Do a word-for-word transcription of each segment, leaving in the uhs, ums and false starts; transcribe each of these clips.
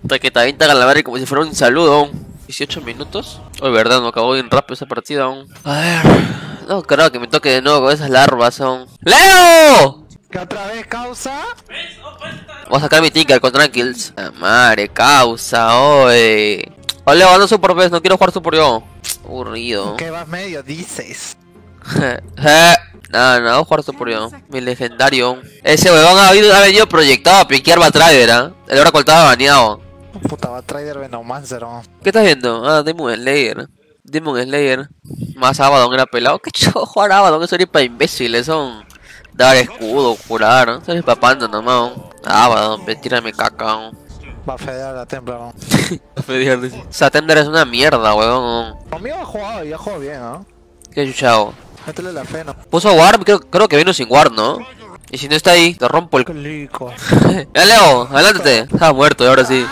Taquetadita Galaveri como si fuera un saludo. dieciocho minutos. Oh, verdad, no acabó bien rápido esa partida aún. A ver. No creo que me toque de nuevo con esas larvas aún. ¡Leo! ¿Qué otra vez, causa? Voy a sacar mi ticket con Tranquils. Ah, madre, causa, oye. Oh, Leo, ando super vez, no quiero jugar super yo. Aburrido. ¿Qué vas medio? Dices. No, no, voy a jugar super yo. Mi legendario. Ese huevón ha venido, ha venido proyectado a piquear Batrider, ¿ah? ¿eh? El Oracle estaba baneado. Puta, Batrider Venomancer. ¿Qué estás viendo? Ah, Demon Slayer. Demon Slayer. Más Abaddon era pelado. ¿Qué chulo jugar Abaddon? Eso era para imbéciles, son. Dar escudo, curar, ¿no? Estás papando nomás. Abaddon, tírame caca. ¿no? Va a fedear la Templar. ¿no? Va a fedear, dice. Esa Templar es una mierda, weón. Conmigo ha jugado y ha jugado bien, ¿no? ¿Qué chuchado? Métele la fe, ¿no? Puso Warp, creo, creo que vino sin Warp, ¿no? Y si no está ahí, te rompo el... Qué lico. Ya, Leo, adelántate. Estaba muerto y ahora sí.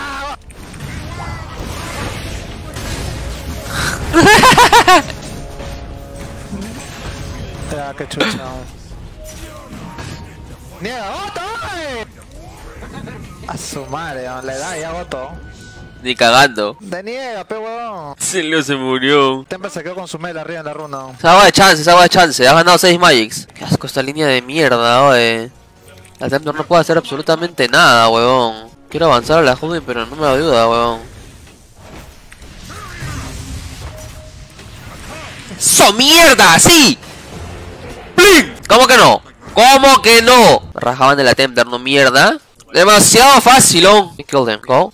Ya, qué chucha. ¡Niega, Goto! A su madre, ¿no? Le da ya Goto. Ni cagando. De niega, pe huevón. Sí, Leo se murió. Templar se quedó con su mela arriba en la runa. Esa agua de chance, esa agua de chance. Has ganado seis Magics. Qué asco esta línea de mierda, oye. La Templar no puede hacer absolutamente nada, huevón. Quiero avanzar a la joven, pero no me ayuda, huevón. ¡So mierda! ¡Sí! ¡Plin! ¿Cómo que no? ¿Cómo que no? Me rajaban de la Templar, no mierda. Demasiado fácil, ¿no? Kill them, go.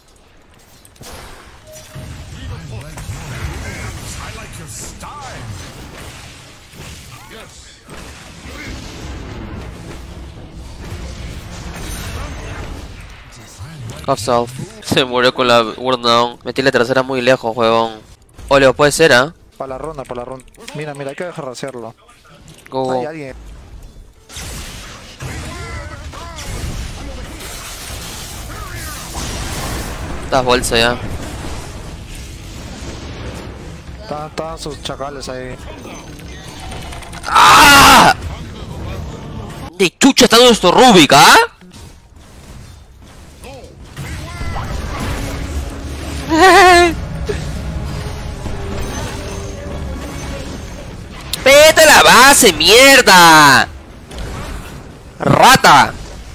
Half-self. Se murió con la Word down. Metí la tercera muy lejos, huevón. Oleo, puede ser, ¿ah? ¿eh? Para la ronda, para la ronda. Mira, mira, hay que dejar de hacerlo. Go, go. Hay alguien. Estás bolsa ya. Estaban todos sus chacales ahí. ¡Ah! ¿De chucha está nuestro Rubik, ah? ¡Vete a la base, mierda! ¡Rata!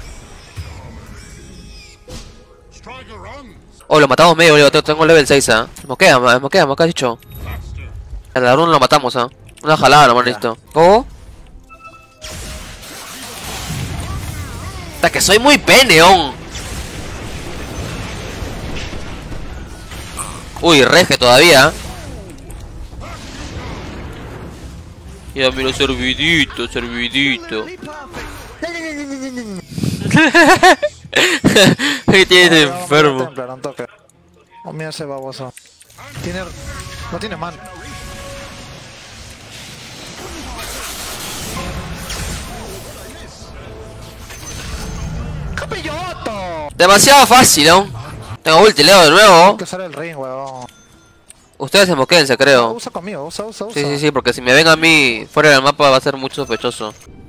Oh, lo matamos medio, Leo. Tengo level seis, ¿ah? ¿eh? Moquea, moquea, moquea, dicho. El ladrón lo matamos, ¿ah? ¿eh? Una jalada, lo listo. ¿Cómo? Hasta que soy muy peneón. Uy, rege todavía. Ya mira, servidito, servidito. Ahí tienes enfermo. Oh, mira ese baboso. Tiene... No tiene man. ¡Capilloto! Demasiado fácil, ¿no? Tengo ulti, Leo, de nuevo. Hay que usar el ring, weón. Ustedes se moquense, creo. Usa conmigo, usa, usa, usa. Sí, sí, sí, porque si me ven a mí fuera del mapa va a ser mucho sospechoso.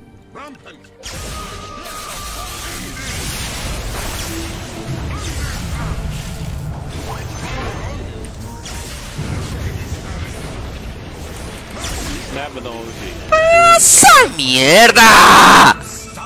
¡Esa mierda!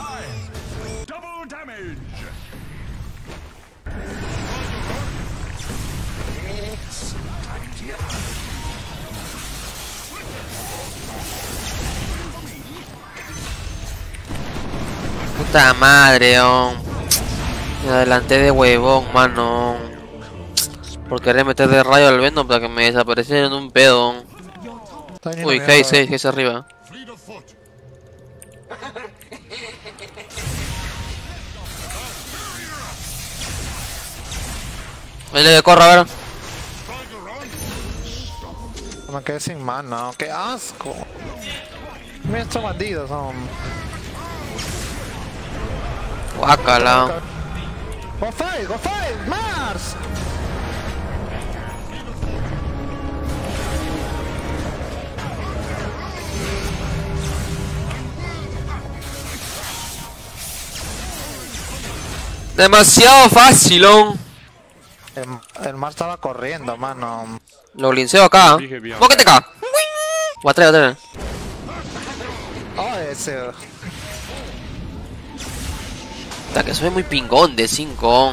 Puta madre, oh. Me adelanté de huevón, mano. Por querer meter de rayo al Venom para que me desapareciera en un pedo. Uy, Haze, Haze, Haze arriba. Vale, corre, a ver. Me quedé sin mana, qué asco. Mira estos bandidos son. Guácala. Go fight, go fight, Mars. Demasiado fácil, ¿no? El, el mar estaba corriendo, mano. Lo linceo acá. ¡Móquete acá! Va a traer, va a traer. Oh, ese. Puta, que soy muy pingón de cinco.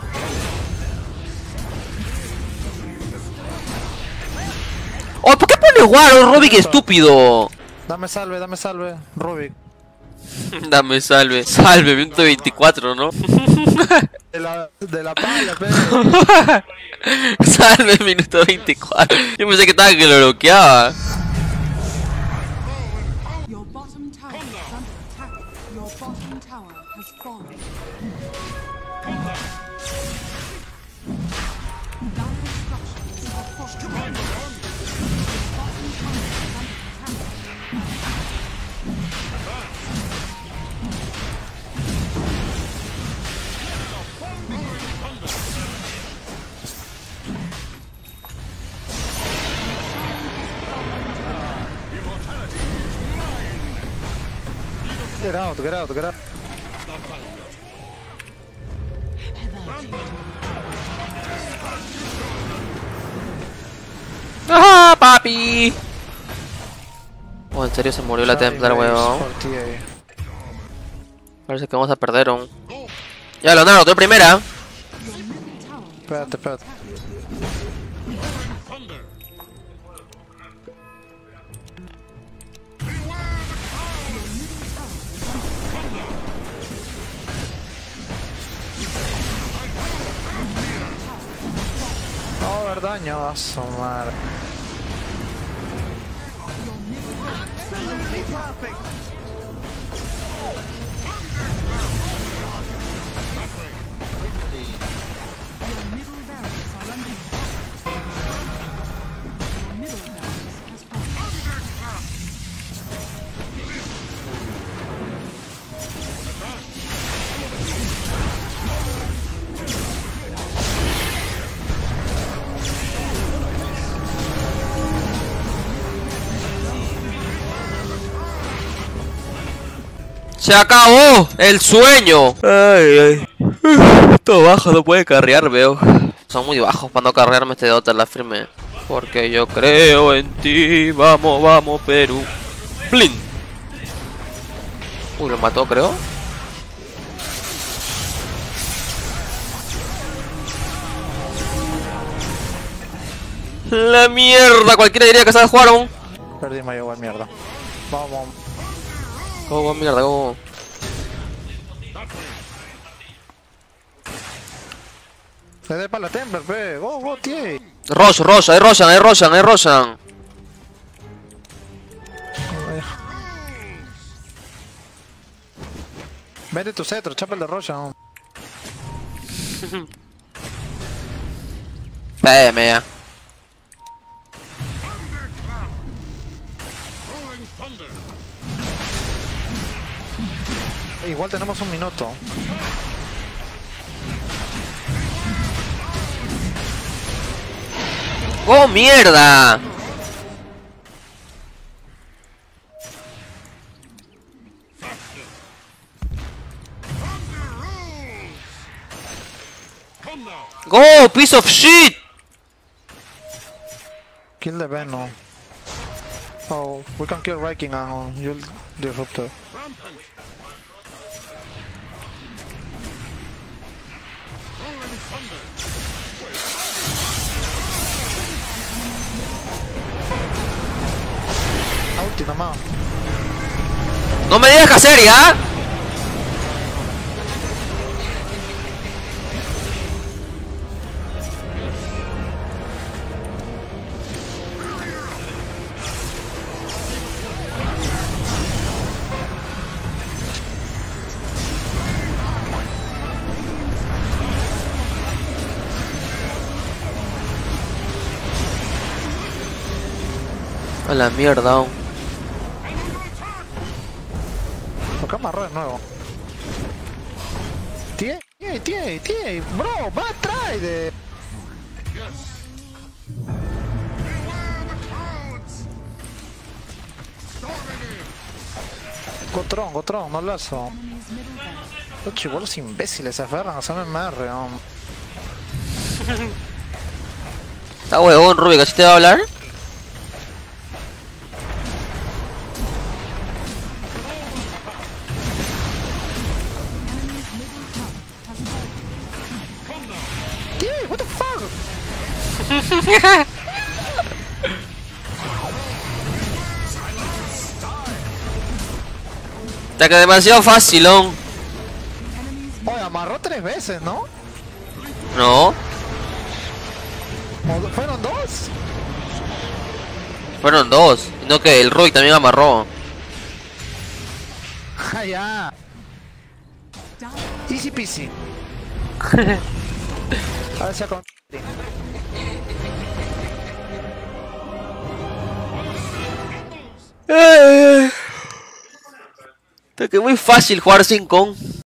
¡Oh, ¿por qué pone Guaro, Rubik, estúpido? Dame salve, dame salve, Rubik. Dame salve. Salve, minuto veinticuatro, ¿no? De la, de la pala, pe. Salve, minuto veinticuatro. Yo pensé que estaba que lo bloqueaba. Your bottom tower is under attack. Your bottom tower has fallen. Dire structures are fortified. Your bottom tower is under attack. Get out, get out, get out. ¡Ah, papi! Oh, en serio se murió la Templar, weón. Parece que vamos a perder un. Ya, Leonardo, tú primera. Espérate, espérate. No, ver daño a su madre. ¡Se acabó el sueño! Ay, ay. Todo bajo, no puede carrear, veo. Son muy bajos para no carrearme este Dota, la firme. Porque yo creo en ti. Vamos, vamos, Perú. ¡Blin! Uy, lo mató, creo. La mierda, cualquiera diría que sabe jugar aún. Perdimos igual, mierda. Vamos. Go, go, mierda, go. Le dé para la Templar, pe. Go, go, tío. Rosa, Rosa, ahí Rosan, ahí Rosan, ahí Rosan. Vende tu cetro, chapa el de Roshan. Pégame ya. Igual tenemos un minuto. ¡Oh, mierda! ¡Go, piece of shit! Kill the Venom. Oh, we can kill Viking and you'll disruptor. Ulti nomás. ¡No me digas qué hacer, ya! A la mierda. Acá amarró de nuevo. Tie, tie, tie, tie, bro, va atrás de. Gotrón, Gotrón, no lazo. Los chibolos imbéciles se aferran a hacerme M R, Está huevón, Rubik, ¿así te va a hablar? ¿Qué? What the fuck? Está que demasiado facilón. Oye, amarró tres veces, ¿no? No, ¿O fueron dos? fueron dos. No, que el Rubik también amarró. Ah, ya. Easy peasy. A ver si con... Está que muy fácil jugar sin con.